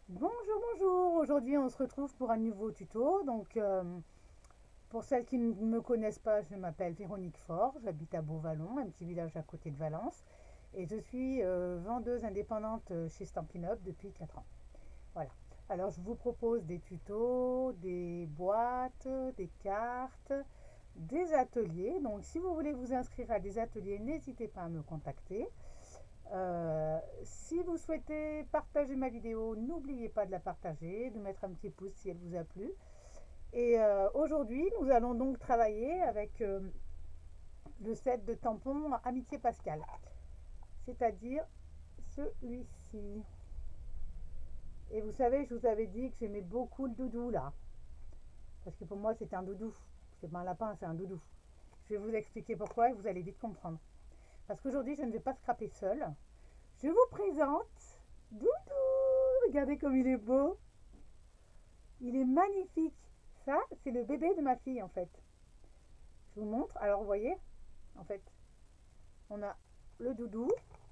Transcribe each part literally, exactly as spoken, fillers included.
Bonjour, bonjour. Aujourd'hui, on se retrouve pour un nouveau tuto. Donc, euh, pour celles qui ne me connaissent pas, je m'appelle Véronique Faure. J'habite à Beauvallon, un petit village à côté de Valence. Et je suis euh, vendeuse indépendante chez Stampin' Up depuis quatre ans. Voilà. Alors, je vous propose des tutos, des boîtes, des cartes, des ateliers. Donc, si vous voulez vous inscrire à des ateliers, n'hésitez pas à me contacter. Euh, si vous souhaitez partager ma vidéo, n'oubliez pas de la partager, de mettre un petit pouce si elle vous a plu. Et euh, aujourd'hui, nous allons donc travailler avec euh, le set de tampons Amitié Pascal, c'est-à-dire celui-ci. Et vous savez, je vous avais dit que j'aimais beaucoup le doudou là, parce que pour moi c'est un doudou. C'est pas un lapin, c'est un doudou. Je vais vous expliquer pourquoi et vous allez vite comprendre. Parce qu'aujourd'hui, je ne vais pas scraper seule. Je vous présente Doudou. Regardez comme il est beau. Il est magnifique. Ça, c'est le bébé de ma fille en fait. Je vous montre. Alors, vous voyez, en fait, on a le doudou.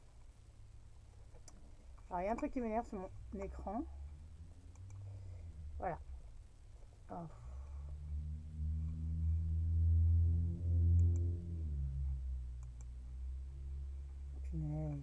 Alors, il y a un truc qui m'énerve sur mon écran. Voilà. Oh. Punaise.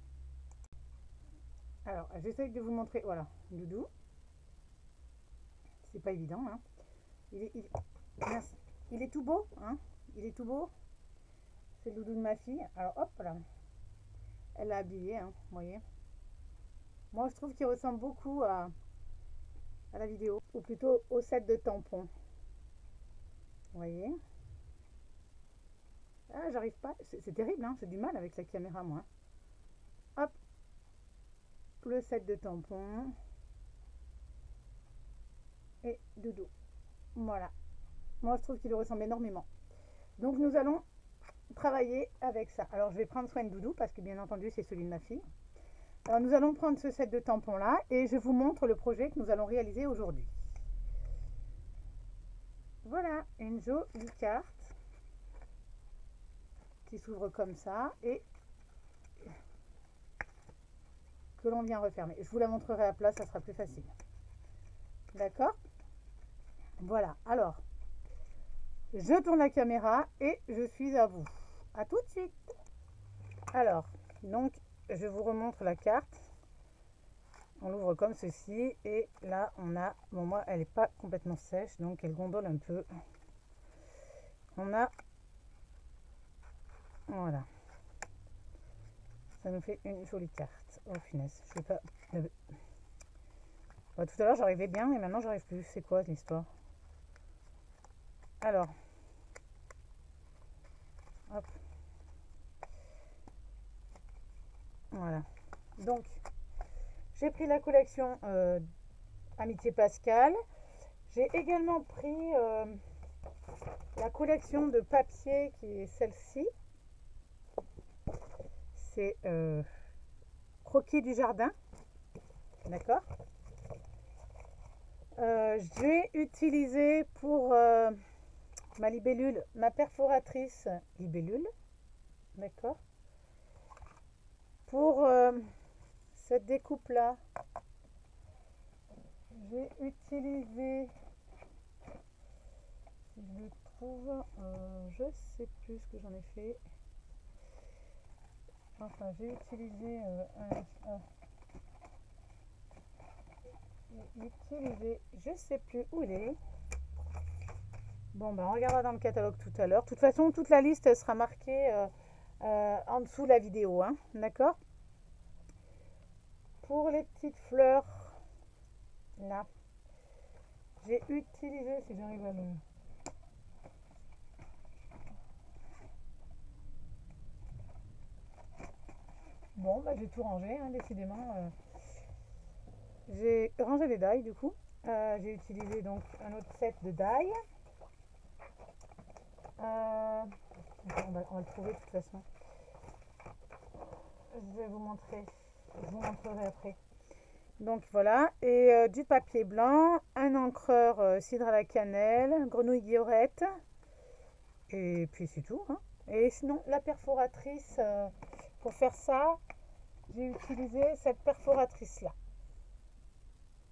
Alors, j'essaye de vous montrer. Voilà, doudou. C'est pas évident, hein. Il est, il, merci. Il est tout beau, hein. Il est tout beau. C'est le doudou de ma fille. Alors, hop là. Elle l'a habillé, hein, vous voyez. Moi, je trouve qu'il ressemble beaucoup à, à la vidéo, ou plutôt au set de tampons. Vous voyez. Ah, j'arrive pas. C'est terrible, hein. J'ai du mal avec la caméra, moi. Hop. Le set de tampons. Et doudou. Voilà. Moi, je trouve qu'il lui ressemble énormément. Donc, nous allons travailler avec ça. Alors, je vais prendre soin de doudou parce que, bien entendu, c'est celui de ma fille. Alors, nous allons prendre ce set de tampons là et je vous montre le projet que nous allons réaliser aujourd'hui. Voilà, une jolie carte qui s'ouvre comme ça et que l'on vient refermer. Je vous la montrerai à plat, ça sera plus facile. D'accord? Voilà, alors, je tourne la caméra et je suis à vous. À tout de suite. Alors, donc, je vous remontre la carte. On l'ouvre comme ceci et là, on a, bon moi, elle n'est pas complètement sèche, donc elle gondole un peu. On a, voilà. Ça nous fait une jolie carte. Oh finesse, je vais pas... Bon, tout à l'heure, j'arrivais bien et maintenant, j'arrive plus. C'est quoi l'histoire? Alors, hop. Voilà. Donc, j'ai pris la collection euh, Amitié Pascal. J'ai également pris euh, la collection de papier qui est celle-ci. C'est euh, Croquis du jardin. D'accord. euh, J'ai utilisé pour euh, ma libellule, ma perforatrice libellule. D'accord. Pour euh, cette découpe là, j'ai utilisé, si je le trouve, euh, je sais plus ce que j'en ai fait. Enfin, j'ai utilisé euh, un, un j'ai utilisé, je sais plus où il est. Bon, ben on regardera dans le catalogue tout à l'heure. De toute façon, toute la liste sera marquée euh, euh, en dessous de la vidéo, hein, d'accord. Pour les petites fleurs, là, j'ai utilisé, si j'arrive à le... Bon, bah, j'ai tout rangé, hein, décidément. Euh, j'ai rangé les die, du coup. Euh, j'ai utilisé donc un autre set de die. Euh, on, va, on va le trouver de toute façon. Je vais vous montrer. Je vous montrerai après. Donc voilà, et euh, du papier blanc, un encreur euh, cidre à la cannelle, grenouille guillorette, et puis c'est tout, hein. Et sinon, la perforatrice, euh, pour faire ça, j'ai utilisé cette perforatrice là.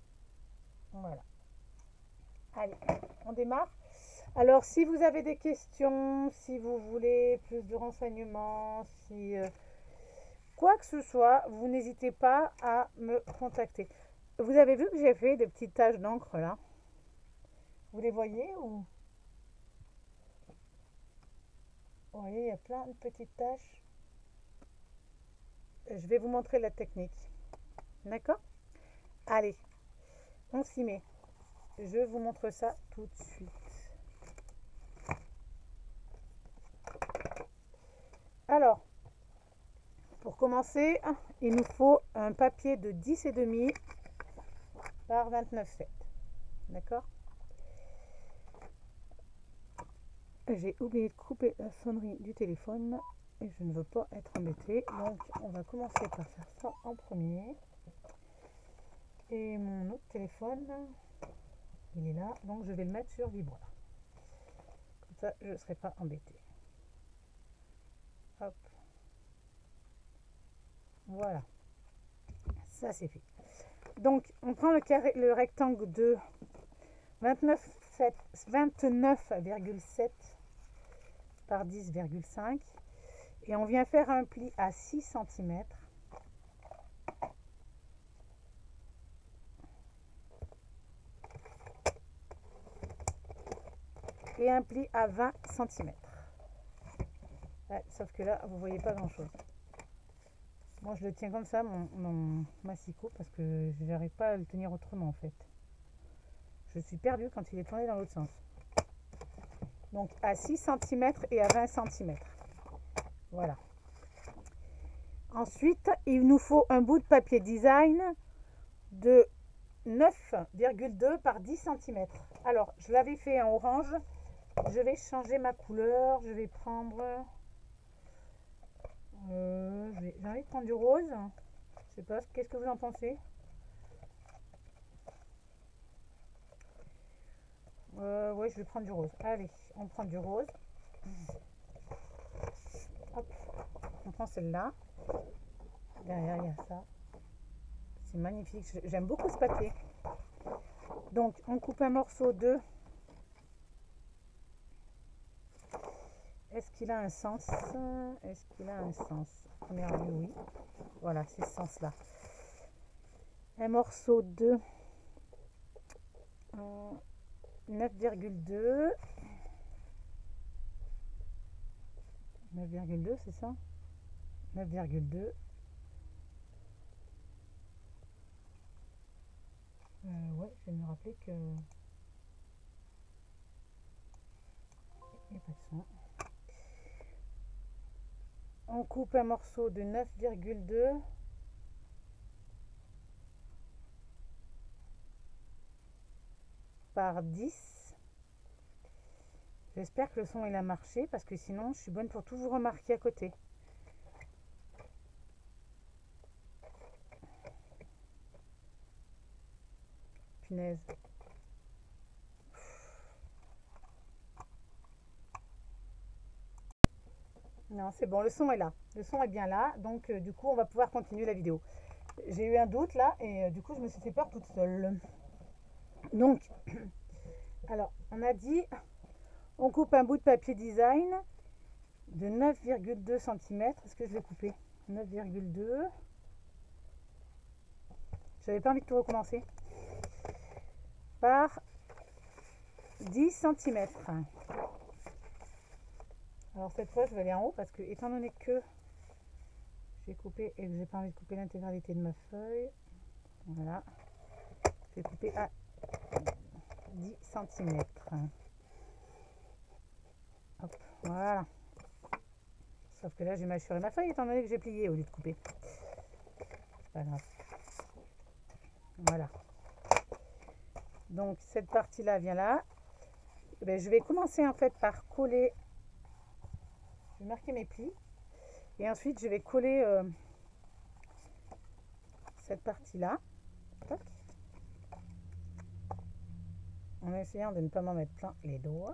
Voilà. Allez, on démarre. Alors, si vous avez des questions, si vous voulez plus de renseignements, si euh, quoi que ce soit, vous n'hésitez pas à me contacter. Vous avez vu que j'ai fait des petites taches d'encre là? Vous les voyez ou... Vous voyez, il y a plein de petites taches. Je vais vous montrer la technique. D'accord? Allez, on s'y met. Je vous montre ça tout de suite. Alors, pour commencer, il nous faut un papier de dix et demi par vingt-neuf sept. D'accord? J'ai oublié de couper la sonnerie du téléphone et je ne veux pas être embêtée. Donc, on va commencer par faire ça en premier. Et mon autre téléphone, il est là. Donc, je vais le mettre sur vibreur. Comme ça, je ne serai pas embêtée. Hop. Voilà. Ça, c'est fait. Donc, on prend le, carré, le rectangle de vingt-neuf virgule sept par dix virgule cinq et on vient faire un pli à six centimètres. Et un pli à vingt centimètres. Ouais, sauf que là, vous voyez pas grand chose. Moi, je le tiens comme ça, mon, mon massicot, parce que je n'arrive pas à le tenir autrement en fait. Je suis perdue quand il est tourné dans l'autre sens. Donc à six centimètres et à vingt centimètres. Voilà. Ensuite, il nous faut un bout de papier design de neuf virgule deux par dix centimètres. Alors, je l'avais fait en orange. Je vais changer ma couleur. Je vais prendre... Euh, j'ai envie de prendre du rose. Je sais pas, qu'est-ce que vous en pensez? Euh, ouais, je vais prendre du rose. Allez, on prend du rose. Hop, on prend celle-là. Derrière, il y a ça. C'est magnifique. J'aime beaucoup ce papier. Donc, on coupe un morceau de... Est-ce qu'il a un sens? Est-ce qu'il a un sens? Première vue, oui. Voilà, c'est ce sens-là. Un morceau de... Euh, neuf virgule deux. neuf virgule deux, c'est ça? neuf virgule deux. Euh, ouais, je vais me rappeler que... Il n'y a pas de son. On coupe un morceau de neuf virgule deux. Par dix. J'espère que le son il a marché parce que sinon je suis bonne pour tout vous remarquer à côté. Punaise. Non, c'est bon, le son est là. Le son est bien là, donc euh, du coup on va pouvoir continuer la vidéo. J'ai eu un doute là et euh, du coup je me suis fait peur toute seule. Donc, alors on a dit, on coupe un bout de papier design de neuf virgule deux centimètres. Est-ce que je l'ai coupé? neuf virgule deux. J'avais pas envie de tout recommencer. Par dix centimètres. Alors cette fois je vais aller en haut parce que étant donné que j'ai coupé et que j'ai pas envie de couper l'intégralité de ma feuille, voilà, je vais couper à dix centimètres. Hop, voilà. Sauf que là j'ai mâchuré ma feuille étant donné que j'ai plié au lieu de couper. C'est pas grave. Voilà. Donc cette partie là vient là. Et bien, je vais commencer en fait par coller. Je vais marquer mes plis. Et ensuite je vais coller euh, cette partie là. Tac. En essayant de ne pas m'en mettre plein les doigts.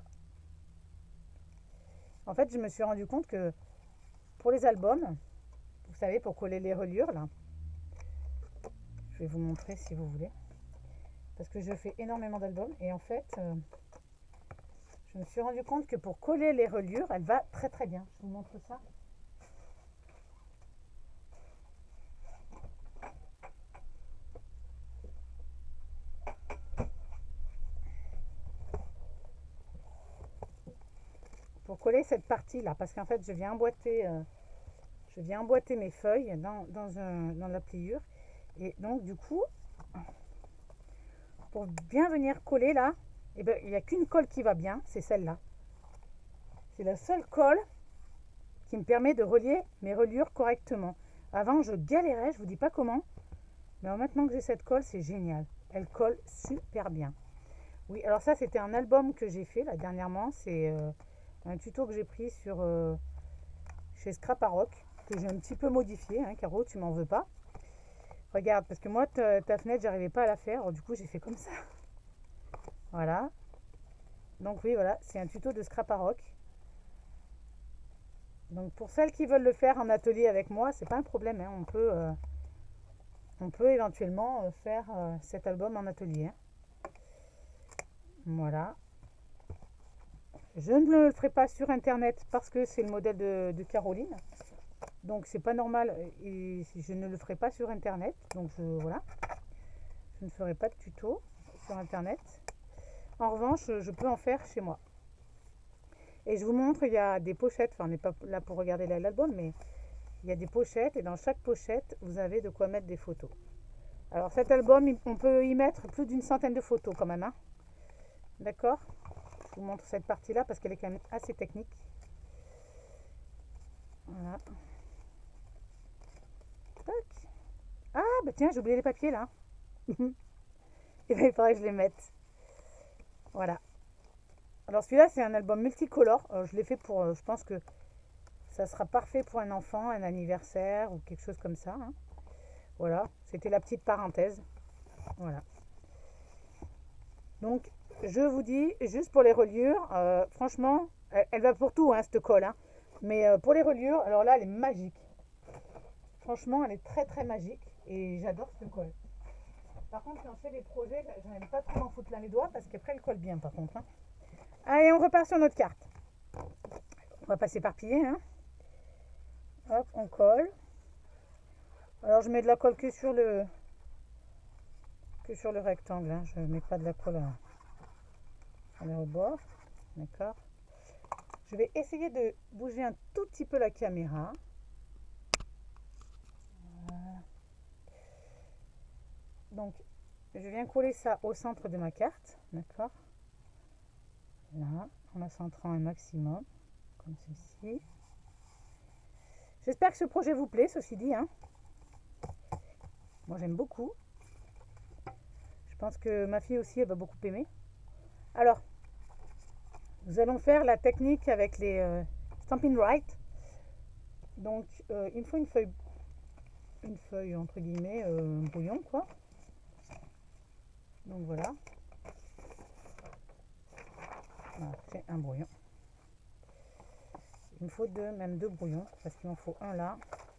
En fait, je me suis rendu compte que pour les albums, vous savez, pour coller les reliures là, je vais vous montrer si vous voulez. parce que je fais énormément d'albums. Et en fait, euh, je me suis rendu compte que pour coller les reliures, elle va très très bien. Je vous montre ça. Pour coller cette partie là, parce qu'en fait je viens emboîter euh, je viens emboîter mes feuilles dans, dans, un, dans la pliure, et donc du coup pour bien venir coller là, eh ben, il n'y a qu'une colle qui va bien, c'est celle-là. C'est la seule colle qui me permet de relier mes reliures correctement. Avant je galérais, je vous dis pas comment, mais maintenant que j'ai cette colle, c'est génial, elle colle super bien. Oui, alors ça c'était un album que j'ai fait là dernièrement, c'est euh, un tuto que j'ai pris sur euh, chez Scraparoc, que j'ai un petit peu modifié, hein, Caro, tu m'en veux pas. Regarde, parce que moi, ta, ta fenêtre, j'arrivais pas à la faire, alors du coup, j'ai fait comme ça. Voilà. Donc oui, voilà, c'est un tuto de Scraparoc. Donc pour celles qui veulent le faire en atelier avec moi, c'est pas un problème, hein, on peut, euh, on peut éventuellement euh, faire euh, cet album en atelier. Hein. Voilà. Je ne le ferai pas sur internet parce que c'est le modèle de, de Caroline. Donc c'est pas normal et je ne le ferai pas sur internet. Donc je, voilà. Je ne ferai pas de tuto sur internet. En revanche, je peux en faire chez moi. Et je vous montre, il y a des pochettes. Enfin, on n'est pas là pour regarder l'album, mais il y a des pochettes. Et dans chaque pochette, vous avez de quoi mettre des photos. Alors cet album, on peut y mettre plus d'une centaine de photos quand même. Hein. D'accord ? Je vous montre cette partie-là parce qu'elle est quand même assez technique. Voilà. Tac. Ah, bah tiens, j'ai oublié les papiers là. Et bien, il faudrait que je les mette. Voilà. Alors celui-là, c'est un album multicolore. Alors, je l'ai fait pour, euh, je pense que ça sera parfait pour un enfant, un anniversaire ou quelque chose comme ça. Hein. Voilà, c'était la petite parenthèse. Voilà. Donc, je vous dis, juste pour les reliures, euh, franchement, elle, elle va pour tout, hein, cette colle. Hein. Mais euh, pour les reliures, alors là, elle est magique. Franchement, elle est très très magique et j'adore cette colle. Par contre, quand je fais des projets, je n'aime pas trop m'en foutre là les doigts parce qu'après, elle colle bien par contre. Hein. Allez, on repart sur notre carte. On va pas s'éparpiller. Hein. Hop, on colle. Alors, je mets de la colle que sur le que sur le rectangle. Hein. Je ne mets pas de la colle à, à la rebord. D'accord. Je vais essayer de bouger un tout petit peu la caméra. Voilà. Donc, je viens coller ça au centre de ma carte. D'accord. Là, en la centrant un maximum, comme ceci. J'espère que ce projet vous plaît, ceci dit. Hein. Moi, j'aime beaucoup. Je pense que ma fille aussi, elle va beaucoup aimer. Alors, nous allons faire la technique avec les euh, Stampin' Right. Donc, euh, il me faut une feuille, une feuille entre guillemets, euh, brouillon, quoi. Donc voilà. Voilà, c'est un brouillon. Il me faut deux, même deux brouillons, parce qu'il m'en faut un là,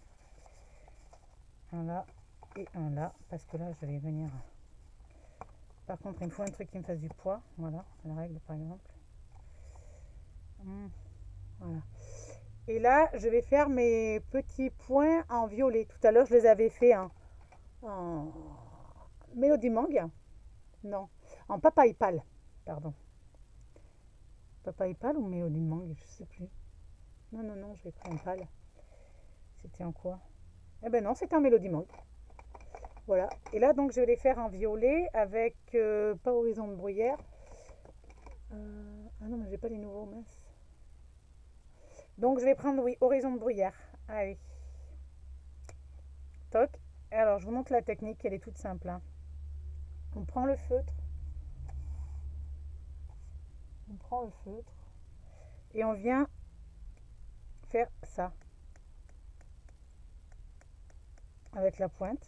un là et un là, parce que là, je vais venir. Par contre, il me faut un truc qui me fasse du poids. Voilà, la règle par exemple. Hum, voilà. Et là, je vais faire mes petits points en violet. Tout à l'heure, je les avais fait en, en Mélodie Mangue. Non, en papaye pâle. Pardon. Papaye pâle ou Mélodie Mangue, je sais plus. Non, non, non, je vais prendre en pâle. C'était en quoi? Eh ben non, c'était en Mélodie Mangue. Voilà. Et là, donc, je vais les faire en violet avec euh, pas Horizon de Bruyère. Euh, ah non, mais j'ai pas les nouveaux, mince. Donc, je vais prendre, oui, Horizon de Bruyère. Allez. Toc. Alors, je vous montre la technique, elle est toute simple. Hein. On prend le feutre. On prend le feutre. Et on vient faire ça. Avec la pointe.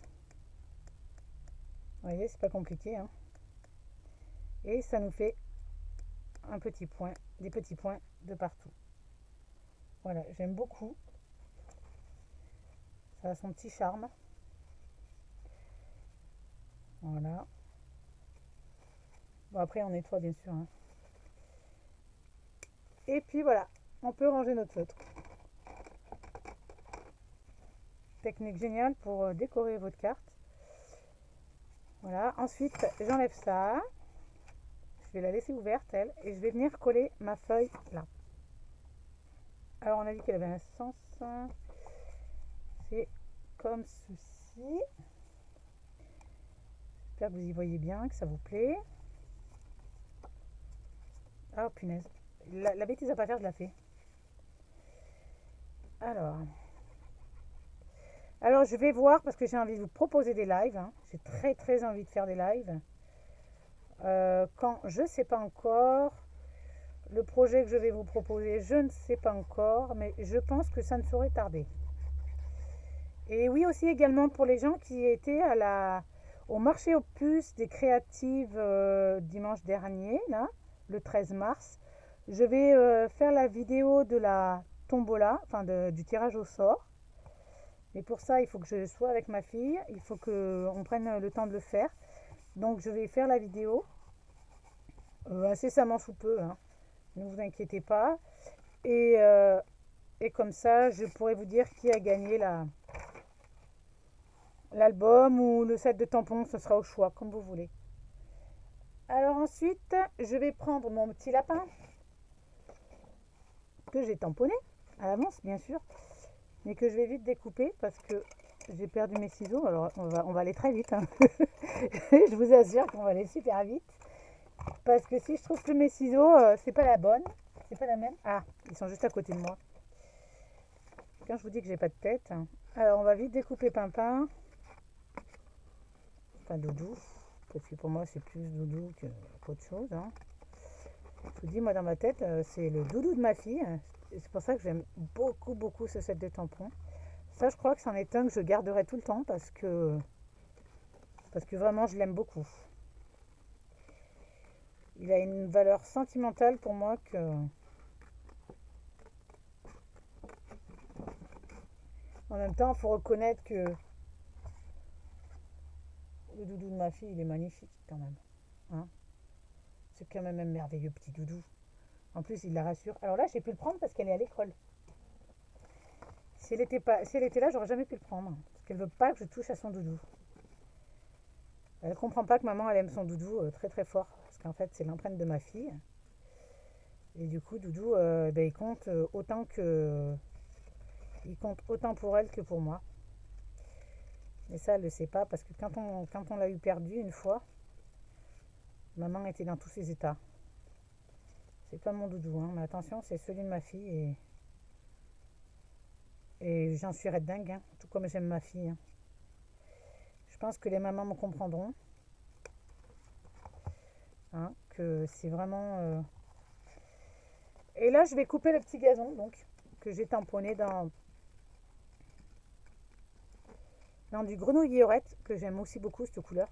Vous voyez, c'est pas compliqué. Hein. Et ça nous fait un petit point, des petits points de partout. Voilà, j'aime beaucoup. Ça a son petit charme. Voilà. Bon, après, on nettoie, bien sûr. Hein. Et puis, voilà. On peut ranger notre feutre. Technique géniale pour euh, décorer votre carte. Voilà. Ensuite, j'enlève ça. Je vais la laisser ouverte, elle. Et je vais venir coller ma feuille là. Alors, on a dit qu'elle avait un sens. C'est comme ceci. J'espère que vous y voyez bien, que ça vous plaît. Ah, punaise. La, la bêtise à pas faire, je la fais. Alors. Alors, je vais voir parce que j'ai envie de vous proposer des lives. Hein. J'ai très, très envie de faire des lives. Euh, quand je ne sais pas encore. Le projet que je vais vous proposer, je ne sais pas encore, mais je pense que ça ne saurait tarder. Et oui, aussi également pour les gens qui étaient à la, au marché aux puces des créatives euh, dimanche dernier, là, le treize mars. Je vais euh, faire la vidéo de la tombola, enfin de, du tirage au sort. Et pour ça, il faut que je sois avec ma fille, il faut qu'on prenne le temps de le faire. Donc je vais faire la vidéo euh, incessamment sous peu, hein. Ne vous inquiétez pas. Et, euh, et comme ça, je pourrais vous dire qui a gagné la, l'album ou le set de tampons. Ce sera au choix, comme vous voulez. Alors ensuite, je vais prendre mon petit lapin que j'ai tamponné à l'avance, bien sûr. Mais que je vais vite découper parce que j'ai perdu mes ciseaux. Alors, on va, on va aller très vite. Hein. Je vous assure qu'on va aller super vite. Parce que si je trouve que mes ciseaux, euh, c'est pas la bonne, c'est pas la même. Ah, ils sont juste à côté de moi. Quand je vous dis que j'ai pas de tête. Hein. Alors, on va vite découper Pimpin. Enfin, Doudou. Parce que pour moi, c'est plus Doudou qu'autre chose. Hein. Je vous dis, moi, dans ma tête, euh, c'est le Doudou de ma fille. C'est pour ça que j'aime beaucoup, beaucoup ce set de tampons. Ça, je crois que c'en est un que je garderai tout le temps parce que, parce que vraiment, je l'aime beaucoup. Il a une valeur sentimentale pour moi que... En même temps, il faut reconnaître que le doudou de ma fille, il est magnifique quand même. Hein, c'est quand même un merveilleux petit doudou. En plus, il la rassure. Alors là, j'ai pu le prendre parce qu'elle est à l'école. Si elle était pas, si elle était là, j'aurais jamais pu le prendre. Parce qu'elle veut pas que je touche à son doudou. Elle comprend pas que maman, elle aime son doudou euh, très très fort. Parce qu'en fait, c'est l'empreinte de ma fille. Et du coup, Doudou, euh, ben, il compte euh, autant que... Il compte autant pour elle que pour moi. Mais ça, elle ne le sait pas parce que quand on, quand on l'a eu perdu une fois, maman était dans tous ses états. C'est pas mon doudou, hein, mais attention, c'est celui de ma fille et, et j'en suis red dingue, hein, tout comme j'aime ma fille. Hein. Je pense que les mamans me comprendront. Hein, que c'est vraiment... Euh... Et là, je vais couper le petit gazon, donc, que j'ai tamponné dans... dans du grenouillerette, que j'aime aussi beaucoup, cette couleur.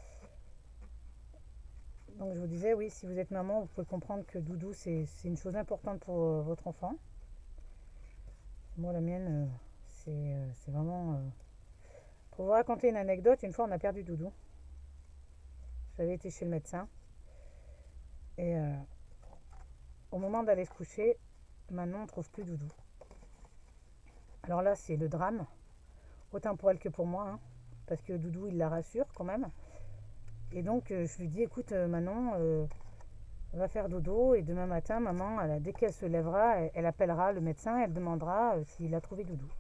Donc, je vous disais, oui, si vous êtes maman, vous pouvez comprendre que Doudou, c'est une chose importante pour euh, votre enfant. Moi, la mienne, euh, c'est euh, vraiment... Euh... Pour vous raconter une anecdote, une fois, on a perdu Doudou. J'avais été chez le médecin. Et euh, au moment d'aller se coucher, Manon ne trouve plus Doudou. Alors là, c'est le drame. Autant pour elle que pour moi. Hein, parce que Doudou, il la rassure quand même. Et donc, euh, je lui dis, écoute, euh, Manon, euh, va faire dodo. Et demain matin, maman, elle, dès qu'elle se lèvera, elle, elle appellera le médecin. Elle demandera euh, s'il a trouvé Doudou.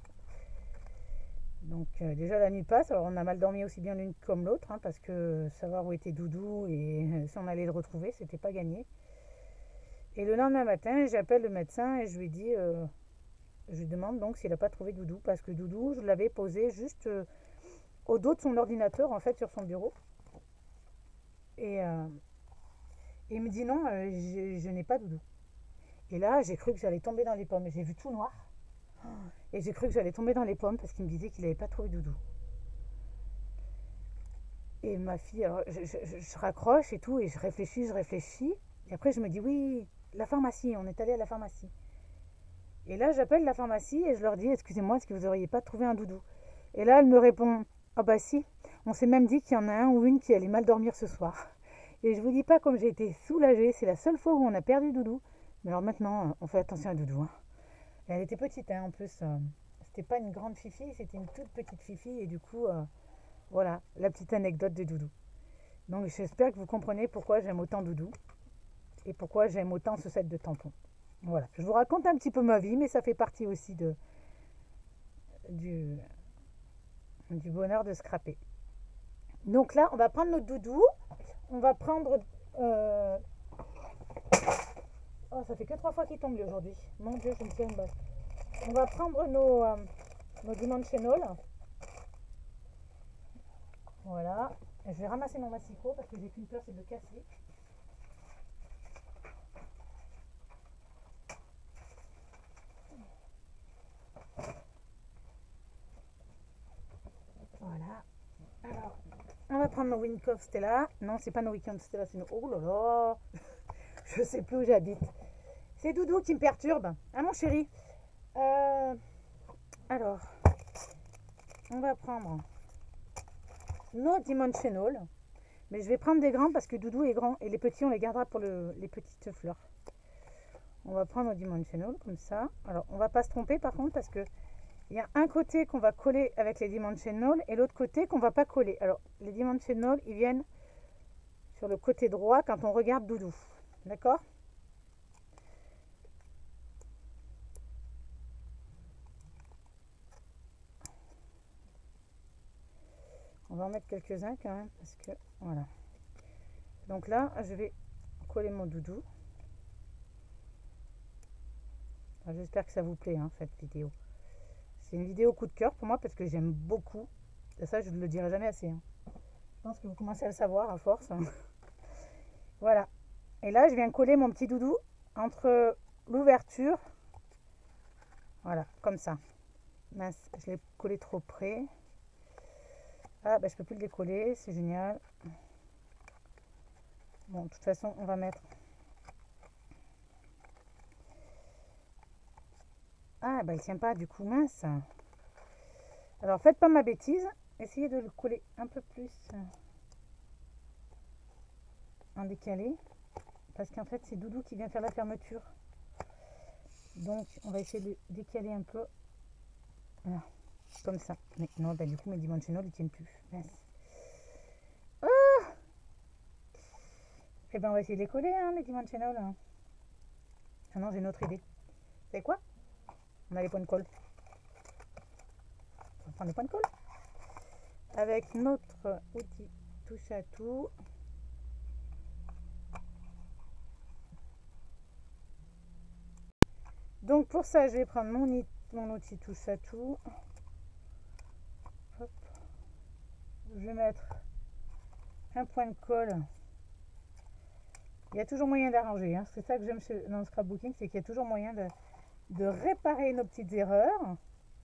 Donc, euh, déjà, la nuit passe. Alors, on a mal dormi aussi bien l'une comme l'autre. Hein, parce que savoir où était Doudou et euh, si on allait le retrouver, c'était pas gagné. Et le lendemain matin, j'appelle le médecin et je lui dis... Euh, je lui demande donc s'il n'a pas trouvé Doudou. Parce que Doudou, je l'avais posé juste euh, au dos de son ordinateur, en fait, sur son bureau. Et euh, il me dit non, euh, je, je n'ai pas Doudou. Et là, j'ai cru que j'allais tomber dans les pommes. J'ai vu tout noir. Et j'ai cru que j'allais tomber dans les pommes parce qu'il me disait qu'il n'avait pas trouvé Doudou. Et ma fille, alors, je, je, je raccroche et tout, et je réfléchis, je réfléchis. Et après, je me dis, oui, la pharmacie, on est allé à la pharmacie. Et là, j'appelle la pharmacie et je leur dis, excusez-moi, est-ce que vous n'auriez pas trouvé un Doudou? Et là, elle me répond, ah bah si, on s'est même dit qu'il y en a un ou une qui allait mal dormir ce soir. Et je vous dis pas comme j'ai été soulagée. C'est la seule fois où on a perdu Doudou. Mais alors maintenant, on fait attention à Doudou. Hein. Et elle était petite hein, en plus. Euh, c'était pas une grande fifi, c'était une toute petite fifi. Et du coup, euh, voilà la petite anecdote de Doudou. Donc j'espère que vous comprenez pourquoi j'aime autant Doudou. Et pourquoi j'aime autant ce set de tampons. Voilà. Je vous raconte un petit peu ma vie, mais ça fait partie aussi de, du, du bonheur de scraper. Donc là, on va prendre notre Doudou. On va prendre... Euh... Oh, ça fait que trois fois qu'il tombe lui aujourd'hui. Mon Dieu, je me tiens une balle. On va prendre nos, euh, nos dimensionals. Voilà. Je vais ramasser mon massicot parce que j'ai qu'une peur, c'est de le casser. Voilà. Alors, on va prendre nos Winkoff Stella. Non, c'est pas nos Winkoff Stella, c'est nos... Oh là là. Je sais plus où j'habite. C'est Doudou qui me perturbe. Ah mon chéri. Euh, alors, on va prendre nos Dimensional. Mais je vais prendre des grands parce que Doudou est grand. Et les petits, on les gardera pour le, les petites fleurs. On va prendre nos Dimensional comme ça. Alors, on va pas se tromper par contre parce que il y a un côté qu'on va coller avec les Dimensional et l'autre côté qu'on va pas coller. Alors, les Dimensional, ils viennent sur le côté droit quand on regarde Doudou. D'accord ? On va en mettre quelques-uns quand même parce que voilà. Donc là, je vais coller mon Doudou. J'espère que ça vous plaît hein, cette vidéo. C'est une vidéo coup de cœur pour moi parce que j'aime beaucoup. Et ça, je ne le dirai jamais assez. Hein. Je pense que vous commencez à le savoir à force. Hein. Voilà. Et là, je viens coller mon petit Doudou entre l'ouverture. Voilà, comme ça. Mince, je l'ai collé trop près. Ah, bah, je peux plus le décoller, c'est génial. Bon, de toute façon, on va mettre... Ah, bah, il tient pas, du coup, mince. Alors, faites pas ma bêtise. Essayez de le coller un peu plus en décalé. Parce qu'en fait, c'est Doudou qui vient faire la fermeture. Donc, on va essayer de le décaler un peu. Voilà. Comme ça. Mais non, bah, du coup, mes dimensionals, ils tiennent plus. Mince. Oh Eh ben, on va essayer de les coller, hein, les dimensionals. Hein. Ah non, j'ai une autre idée. Vous savez quoi? On a les points de colle. On va prendre les points de colle. Avec notre outil touche à tout. Donc, pour ça, je vais prendre mon, mon outil touche à tout. Hop. Je vais mettre un point de colle. Il y a toujours moyen d'arranger. Hein. C'est ça que j'aime dans le scrapbooking, c'est qu'il y a toujours moyen de, de réparer nos petites erreurs.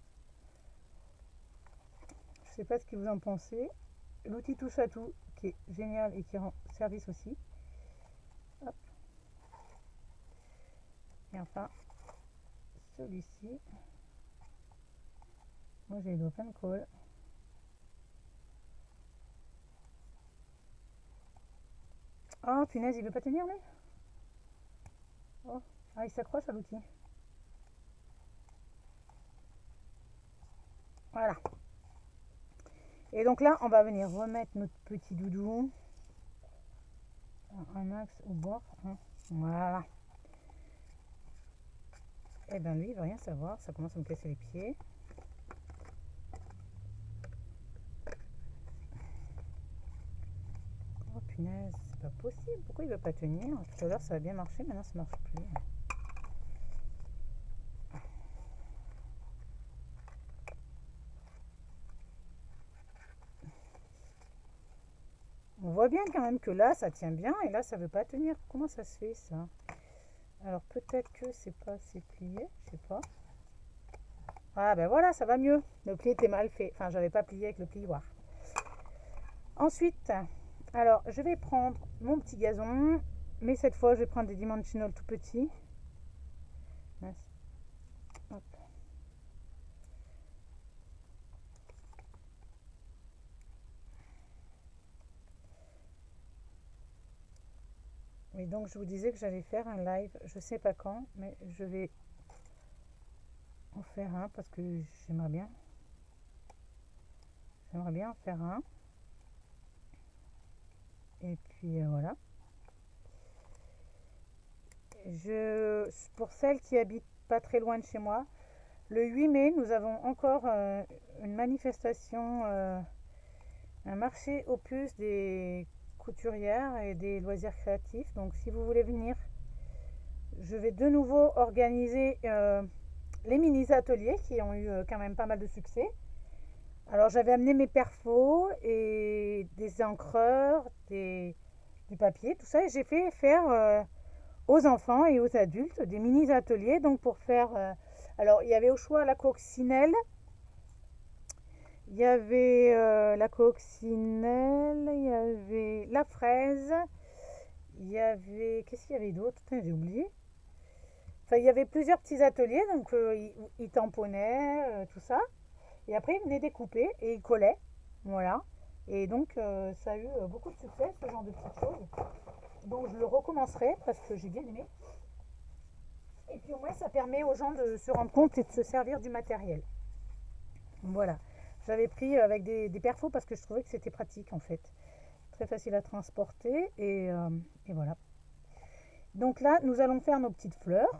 Je ne sais pas ce que vous en pensez. L'outil touche à tout, qui est génial et qui rend service aussi. Hop. Et enfin, celui-ci. Moi, j'ai les doigts plein de colle. Oh, punaise, il veut pas tenir, lui. Oh, ah, il s'accroche à l'outil. Voilà. Et donc là, on va venir remettre notre petit Doudou. Un max au bord. Hein. Voilà. Et bien lui, il veut rien savoir. Ça commence à me casser les pieds. Oh punaise, c'est pas possible. Pourquoi il veut pas tenir? Tout à l'heure, ça a bien marché. Maintenant, ça marche plus. On voit bien quand même que là, ça tient bien. Et là, ça veut pas tenir. Comment ça se fait, ça? Alors, peut-être que c'est pas assez plié. Je sais pas. Ah ben voilà, ça va mieux. Le pli était mal fait. Enfin, j'avais pas plié avec le plioir. Ensuite, alors je vais prendre mon petit gazon, mais cette fois je vais prendre des dimensionals tout petits. Hop. Oui, donc je vous disais que j'allais faire un live, je sais pas quand, mais je vais en faire un parce que j'aimerais bien. J'aimerais bien en faire un. Et puis euh, voilà. Je, pour celles qui habitent pas très loin de chez moi, le huit mai, nous avons encore euh, une manifestation, euh, un marché aux puces des couturières et des loisirs créatifs. Donc si vous voulez venir, je vais de nouveau organiser euh, les mini-ateliers qui ont eu euh, quand même pas mal de succès. Alors j'avais amené mes perfos et des encreurs, des, du papier, tout ça, et j'ai fait faire euh, aux enfants et aux adultes des mini-ateliers. Donc pour faire... euh, alors il y avait au choix la coccinelle, il y avait euh, la coccinelle, il y avait la fraise, il y avait... Qu'est-ce qu'il y avait d'autre? J'ai oublié. Enfin, il y avait plusieurs petits ateliers, donc euh, ils, ils tamponnaient, euh, tout ça. Et après, ils venaient découper et ils collaient. Voilà. Et donc, euh, ça a eu euh, beaucoup de succès, ce genre de petites choses. Donc, je le recommencerai parce que j'ai bien aimé. Et puis, au moins, ça permet aux gens de se rendre compte et de se servir du matériel. Voilà. J'avais pris avec des, des perfos parce que je trouvais que c'était pratique, en fait. Très facile à transporter. Et, euh, et voilà. Donc là, nous allons faire nos petites fleurs.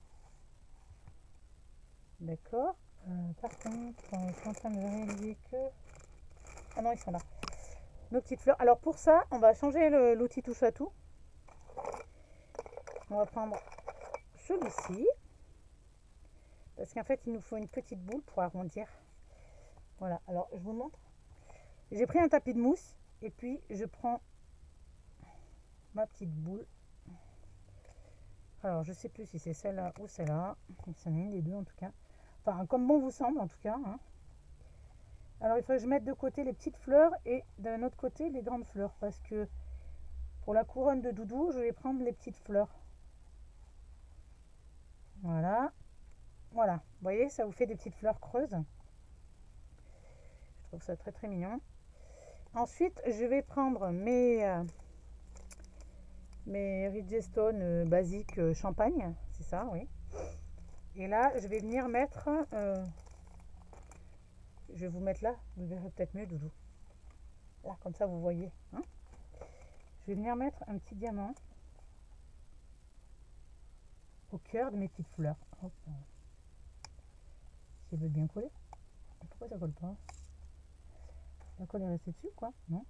D'accord. Euh, par contre, je suis en train de réaliser que... Ah non, ils sont là. Nos petites fleurs. Alors pour ça, on va changer l'outil touche à tout. On va prendre celui-ci. Parce qu'en fait, il nous faut une petite boule pour arrondir. Voilà, alors je vous montre. J'ai pris un tapis de mousse. Et puis, je prends ma petite boule. Alors, je sais plus si c'est celle-là ou celle-là. C'en est une des deux en tout cas. Enfin, comme bon vous semble en tout cas. Hein. Alors, il faut que je mette de côté les petites fleurs et d'un autre côté les grandes fleurs. Parce que pour la couronne de Doudou, je vais prendre les petites fleurs. Voilà. Voilà. Vous voyez, ça vous fait des petites fleurs creuses. Je trouve ça très très mignon. Ensuite, je vais prendre mes, euh, mes Ridgestone euh, basiques euh, champagne. C'est ça, oui. Et là, je vais venir mettre... Euh, je vais vous mettre là. Vous verrez peut-être mieux, Doudou. Là, comme ça, vous voyez. Hein, je vais venir mettre un petit diamant au cœur de mes petites fleurs. Hop. Si elle veut bien coller. Pourquoi ça colle pas? La colle est restée dessus, quoi? Non?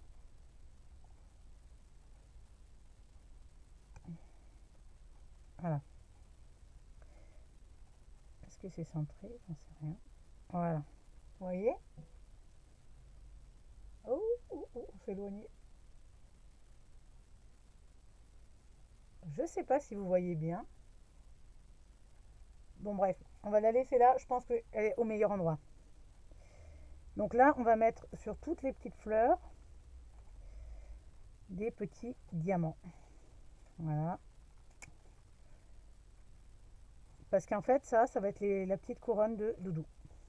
Voilà. Est-ce que c'est centré? J'en sais rien. Voilà. Vous voyez? Oh, oh, oh, on s'est éloigné. Je sais pas si vous voyez bien. Bon, bref, on va la laisser là. Je pense qu'elle est au meilleur endroit. Donc là, on va mettre sur toutes les petites fleurs des petits diamants. Voilà. Parce qu'en fait, ça, ça va être les, la petite couronne de Doudou.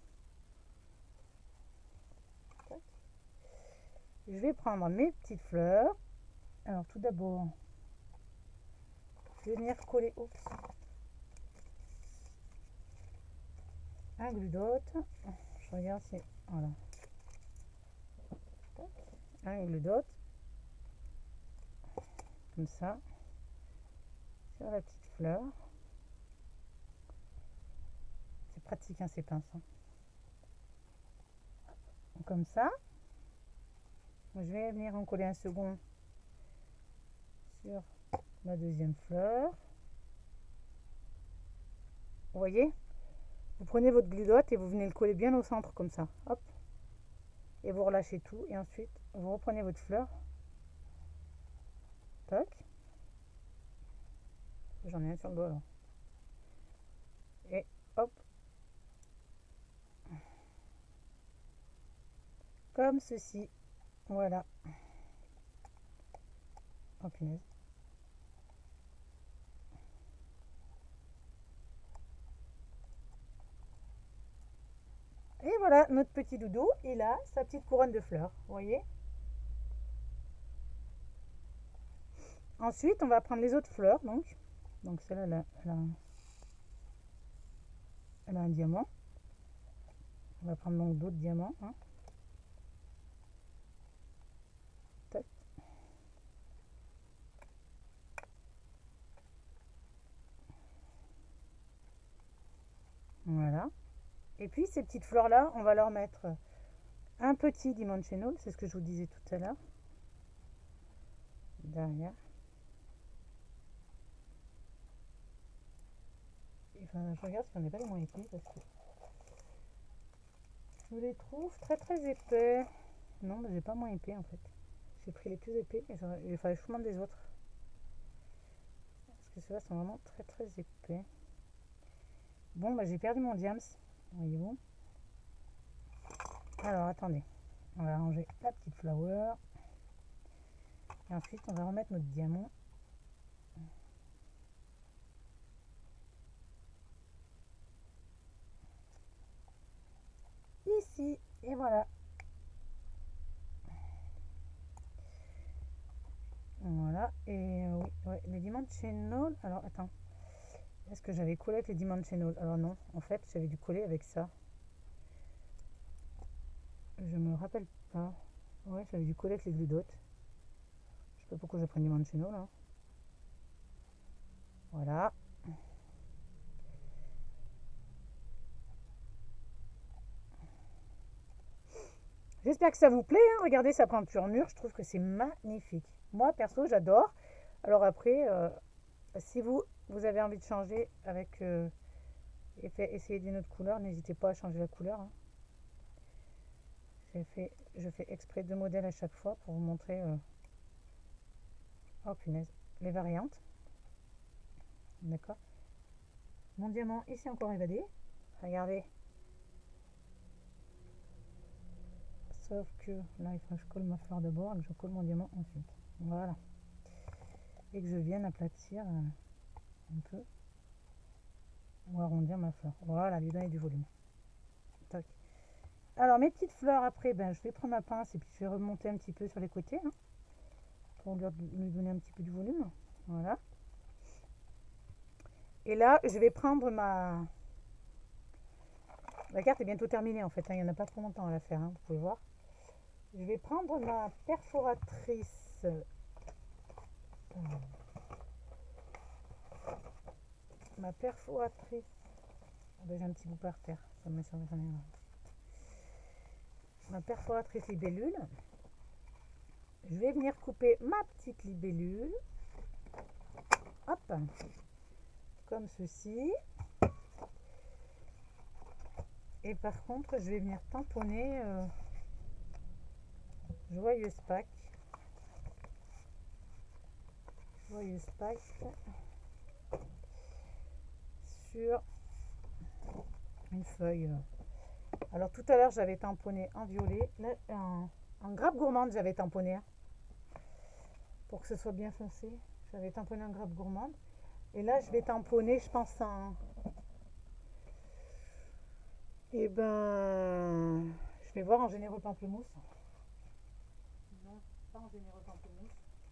Je vais prendre mes petites fleurs. Alors, tout d'abord, je vais venir coller... Oups. Un glue dot. Je regarde si... Voilà. Un glue dot. Comme ça. Sur la petite fleur. C'est pratique, hein, ces pinces. Hein. Comme ça. Je vais venir en coller un second sur la deuxième fleur. Vous voyez? Vous prenez votre glue dot et vous venez le coller bien au centre comme ça. Hop. Et vous relâchez tout. Et ensuite, vous reprenez votre fleur. Toc. J'en ai un sur le doigt là. Et hop. Comme ceci. Voilà. Oh punaise. Et voilà, notre petit doudou, il a sa petite couronne de fleurs, vous voyez. Ensuite, on va prendre les autres fleurs. Donc, donc celle-là, elle a, elle, a, elle a un diamant. On va prendre donc d'autres diamants. Hein. Tac. Voilà. Et puis ces petites fleurs-là, on va leur mettre un petit dimensional. C'est ce que je vous disais tout à l'heure. Derrière. Enfin, je regarde si on n'est pas les moins épais parce que je les trouve très très épais. Non, mais j'ai pas moins épais en fait. J'ai pris les plus épais et il fallait que je demande des autres. Parce que ceux-là sont vraiment très très épais. Bon, bah j'ai perdu mon diams. Voyez-vous. Alors attendez. On va ranger la petite flower. Et ensuite, on va remettre notre diamant. Ici. Et voilà. Voilà. Et euh, oui, ouais, les dimensional. Alors, attends. Est-ce que j'avais collé avec les dimensional? Alors non. En fait, j'avais dû coller avec ça. Je me rappelle pas. Ouais, j'avais dû coller avec les glue dots. Je sais pas pourquoi j'ai pris une dimensional là. Voilà. J'espère que ça vous plaît. Hein. Regardez sa peinture mûre. Je trouve que c'est magnifique. Moi, perso, j'adore. Alors après, euh, si vous, vous avez envie de changer avec... Euh, et fait, essayer d'une autre couleur, n'hésitez pas à changer la couleur. Hein. J'ai fait, je fais exprès deux modèles à chaque fois pour vous montrer... Euh, oh punaise, les variantes. D'accord. Mon diamant ici encore évadé. Regardez. Sauf que là, il faut que je colle ma fleur d'abord et que je colle mon diamant ensuite. Voilà. Et que je vienne aplatir euh, un peu. Ou arrondir ma fleur. Voilà, lui donner du volume. Tac. Alors, mes petites fleurs, après, ben, je vais prendre ma pince et puis je vais remonter un petit peu sur les côtés. Hein, pour lui donner un petit peu du volume. Voilà. Et là, je vais prendre ma... La carte est bientôt terminée, en fait. Hein, il n'y en a pas trop longtemps à la faire, hein, vous pouvez voir. Je vais prendre ma perforatrice. Euh, ma perforatrice. Ah ben, j'ai un petit bout par terre. Ça me met ma perforatrice libellule. Je vais venir couper ma petite libellule. Hop. Comme ceci. Et par contre, je vais venir tamponner euh, Joyeuse Pâques. Joyeuse Pâques sur une feuille. Alors tout à l'heure, j'avais tamponné en violet. Là, en, en grappe gourmande, j'avais tamponné. Pour que ce soit bien foncé. J'avais tamponné en grappe gourmande. Et là, je vais tamponner, je pense, en... Et ben, je vais voir en généreux pamplemousse. Non, pas en généreux pamplemousse.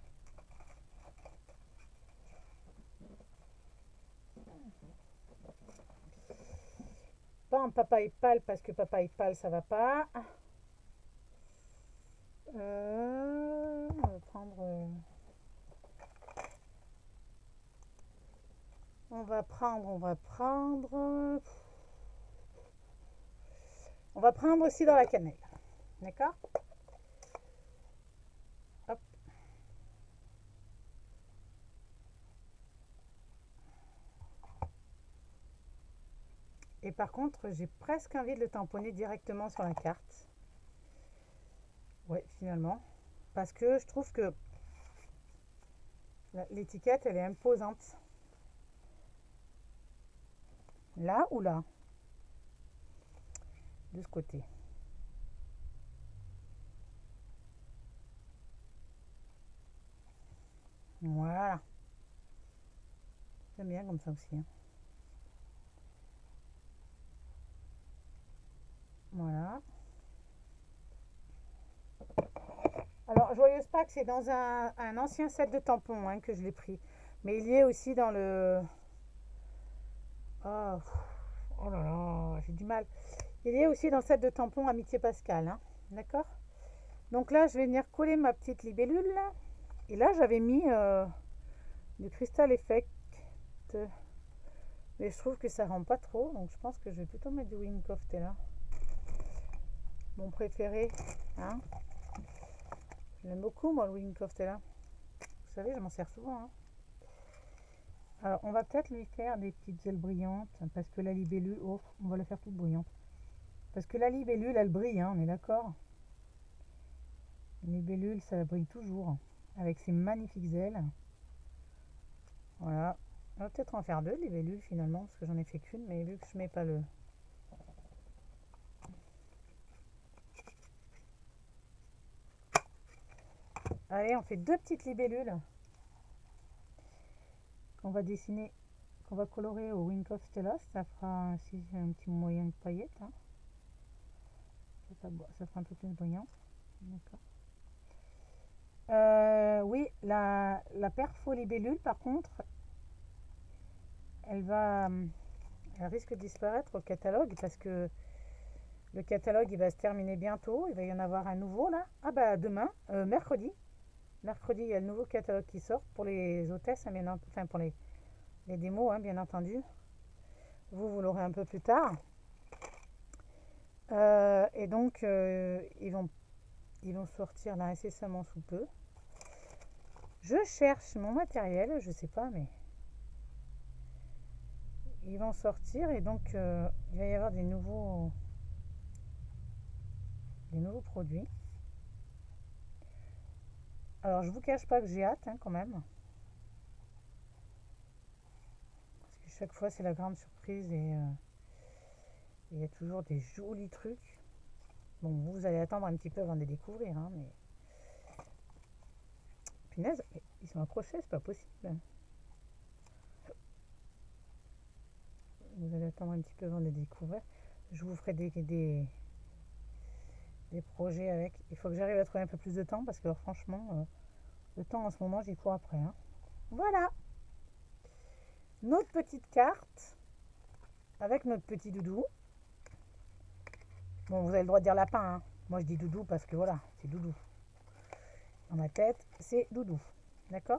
Pas en papaye pâle parce que papaye pâle ça va pas. Euh, on va prendre. Euh, on va prendre, on va prendre. On va prendre aussi dans la cannelle. D'accord? Hop. Et par contre, j'ai presque envie de le tamponner directement sur la carte. Ouais, finalement. Parce que je trouve que l'étiquette, elle est imposante. Là ou là? De ce côté. Voilà. J'aime bien comme ça aussi. Hein. Voilà. Alors, joyeux Joyeuse Pâques, c'est dans un, un ancien set de tampons hein, que je l'ai pris. Mais il y est aussi dans le... Oh, oh là là, j'ai du mal. Il y est aussi dans le set de tampons Amitié Pascal. Hein, d'accord? Donc là, je vais venir coller ma petite libellule. Là. Et là, j'avais mis euh, du Crystal Effect. Mais je trouve que ça rend pas trop. Donc je pense que je vais plutôt mettre du Wink of Tella. Mon préféré. Hein. J'aime beaucoup, moi, le Wink of Tella. Vous savez, je m'en sers souvent. Hein. Alors, on va peut-être lui faire des petites ailes brillantes. Parce que la libellule... Oh, on va la faire toute brillante. Parce que la libellule, elle brille, hein, on est d'accord? Une libellule, ça brille toujours. Avec ses magnifiques ailes. Voilà. On va peut-être en faire deux libellules finalement. Parce que j'en ai fait qu'une. Mais vu que je mets pas le... Allez, on fait deux petites libellules. Qu'on va dessiner... Qu'on va colorer au Wink of Stella. Ça fera ainsi un petit moyen de paillettes. Hein. Ça, ça, ça fera un peu plus brillant. D'accord. Euh, oui, la, la perfo libellule, par contre, elle va, elle risque de disparaître au catalogue parce que le catalogue il va se terminer bientôt. Il va y en avoir un nouveau là. Ah bah demain, euh, mercredi. Mercredi, il y a le nouveau catalogue qui sort pour les hôtesses, hein, bien, enfin pour les, les démos, hein, bien entendu. Vous, vous l'aurez un peu plus tard. Euh, et donc, euh, ils vont, ils vont sortir là incessamment sous peu. Je cherche mon matériel, je sais pas, mais ils vont sortir et donc euh, il va y avoir des nouveaux, des nouveaux produits. Alors, je vous cache pas que j'ai hâte hein, quand même. Parce que chaque fois, c'est la grande surprise et euh, il y a toujours des jolis trucs. Bon, vous allez attendre un petit peu avant de les découvrir, hein, mais... Punaise, ils sont accrochés, c'est pas possible. Vous allez attendre un petit peu avant de les découvrir. Je vous ferai des, des, des projets avec. Il faut que j'arrive à trouver un peu plus de temps parce que alors, franchement, euh, le temps en ce moment, j'y cours après. Hein. Voilà. Notre petite carte avec notre petit doudou. Bon, vous avez le droit de dire lapin. Hein. Moi, je dis doudou parce que voilà, c'est doudou. Dans ma tête, c'est doudou. D'accord?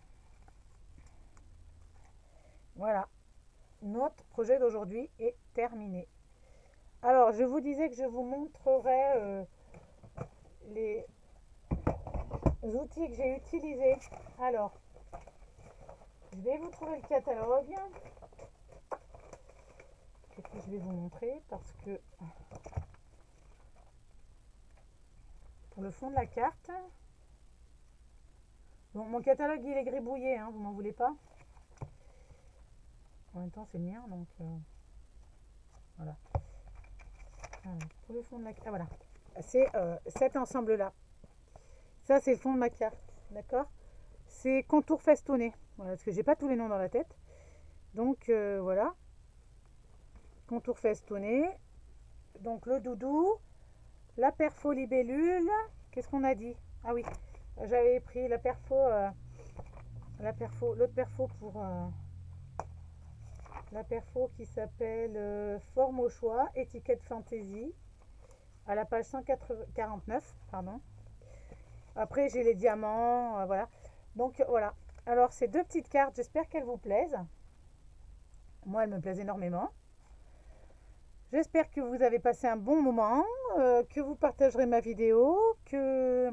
Voilà. Notre projet d'aujourd'hui est terminé. Alors, je vous disais que je vous montrerai euh, les outils que j'ai utilisés. Alors, je vais vous trouver le catalogue. Et puis, je vais vous montrer parce que pour le fond de la carte, bon, mon catalogue, il est gribouillé, hein, vous m'en voulez pas. En même temps, c'est le mien, donc euh, voilà. Alors, pour le fond de la carte, ah, voilà. C'est euh, cet ensemble-là. Ça, c'est le fond de ma carte, d'accord? C'est contour festonné, voilà, parce que j'ai pas tous les noms dans la tête. Donc euh, voilà, contour festonné. Donc le doudou, la perfo libellule. Qu'est-ce qu'on a dit? Ah oui, j'avais pris la perfo, euh, la perfo, l'autre perfo pour euh, la perfo qui s'appelle euh, Forme au choix, étiquette fantaisie, à la page cent quarante-neuf, pardon. Après j'ai les diamants, euh, voilà. Donc voilà. Alors ces deux petites cartes, j'espère qu'elles vous plaisent. Moi, elles me plaisent énormément. J'espère que vous avez passé un bon moment, euh, que vous partagerez ma vidéo, que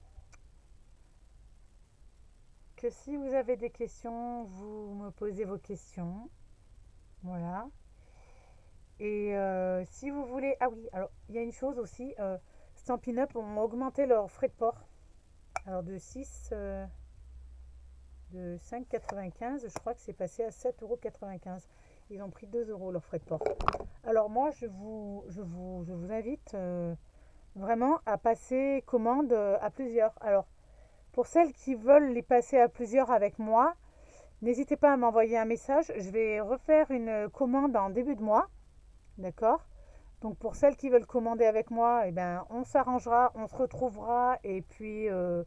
que si vous avez des questions, vous me posez vos questions. Voilà. Et euh, si vous voulez... Ah oui, alors il y a une chose aussi. Euh, Stampin' Up ont augmenté leurs frais de port. Alors de six... Euh, de cinq euros quatre-vingt-quinze, je crois que c'est passé à sept euros quatre-vingt-quinze. Ils ont pris deux euros leurs frais de port. Alors moi, je vous, je vous, je vous invite euh, vraiment à passer commande euh, à plusieurs. Alors, pour celles qui veulent les passer à plusieurs avec moi, n'hésitez pas à m'envoyer un message. Je vais refaire une commande en début de mois. D'accord? Donc pour celles qui veulent commander avec moi, eh ben, on s'arrangera, on se retrouvera et puis euh,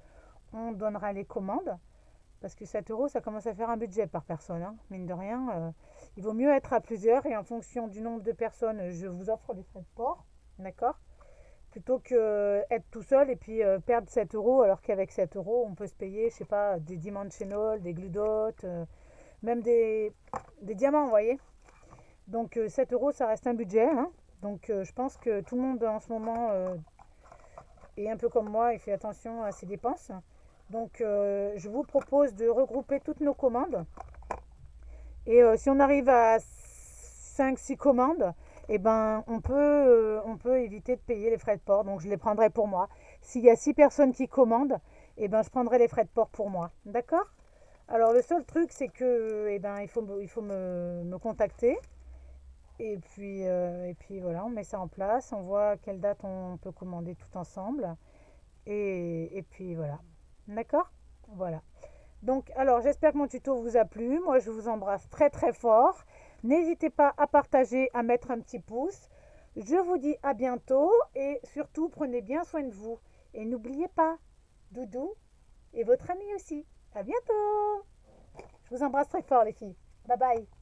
on donnera les commandes. Parce que sept euros, ça commence à faire un budget par personne, hein. Mine de rien, euh, il vaut mieux être à plusieurs et en fonction du nombre de personnes, je vous offre les frais de port, d'accord? Plutôt que être tout seul et puis euh, perdre sept euros, alors qu'avec sept euros, on peut se payer, je sais pas, des dimensionals, des gludotes, euh, même des, des diamants, vous voyez? Donc euh, sept euros, ça reste un budget, hein. Donc euh, je pense que tout le monde en ce moment euh, est un peu comme moi et fait attention à ses dépenses. Donc euh, je vous propose de regrouper toutes nos commandes. Et euh, si on arrive à cinq six commandes, eh ben, on peut, euh, on peut éviter de payer les frais de port. Donc je les prendrai pour moi. S'il y a six personnes qui commandent, eh ben, je prendrai les frais de port pour moi. D'accord? Alors le seul truc, c'est que eh ben, il faut, il faut me, me contacter. Et puis, euh, et puis voilà, on met ça en place. On voit à quelle date on peut commander tout ensemble. Et, et puis voilà. D'accord? Voilà. Donc, alors, j'espère que mon tuto vous a plu. Moi, je vous embrasse très très fort. N'hésitez pas à partager, à mettre un petit pouce. Je vous dis à bientôt et surtout, prenez bien soin de vous. Et n'oubliez pas, Doudou et votre ami aussi. À bientôt. Je vous embrasse très fort, les filles. Bye bye.